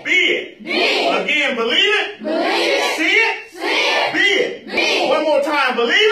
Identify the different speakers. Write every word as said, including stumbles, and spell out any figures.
Speaker 1: Be it.
Speaker 2: Be it.
Speaker 1: Again, believe it.
Speaker 2: Believe it.
Speaker 1: See it.
Speaker 2: See it.
Speaker 1: Be it.
Speaker 2: Be it.
Speaker 1: One more time, believe